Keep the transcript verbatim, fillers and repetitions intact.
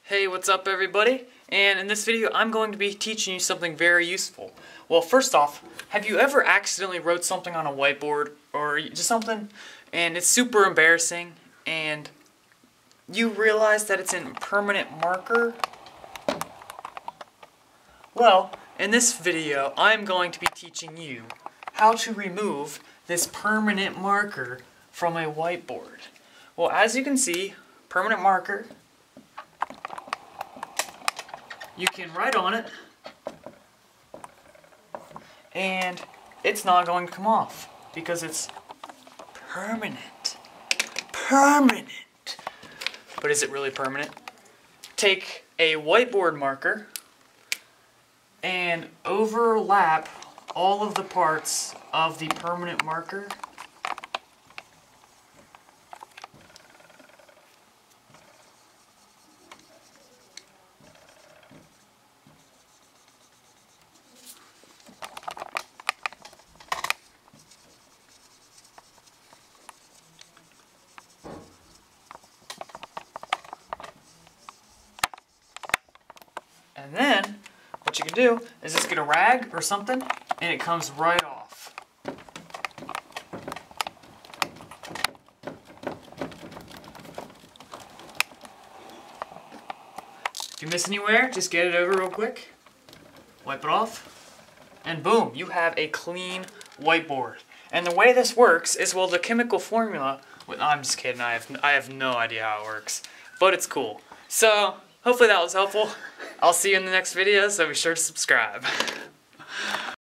Hey, what's up everybody? And in this video I'm going to be teaching you something very useful. Well, first off, have you ever accidentally wrote something on a whiteboard or just something and it's super embarrassing and you realize that it's in permanent marker? Well, in this video I'm going to be teaching you how to remove this permanent marker from a whiteboard. Well, as you can see, permanent marker, you can write on it and it's not going to come off because it's permanent. Permanent. But is it really permanent? Take a whiteboard marker and overlap all of the parts of the permanent marker. And then, what you can do is just get a rag or something, and it comes right off. If you miss anywhere, just get it over real quick, wipe it off, and boom, you have a clean whiteboard. And the way this works is, well, the chemical formula, well, I'm just kidding, I have, I have no idea how it works, but it's cool. So, hopefully that was helpful. I'll see you in the next video, so be sure to subscribe.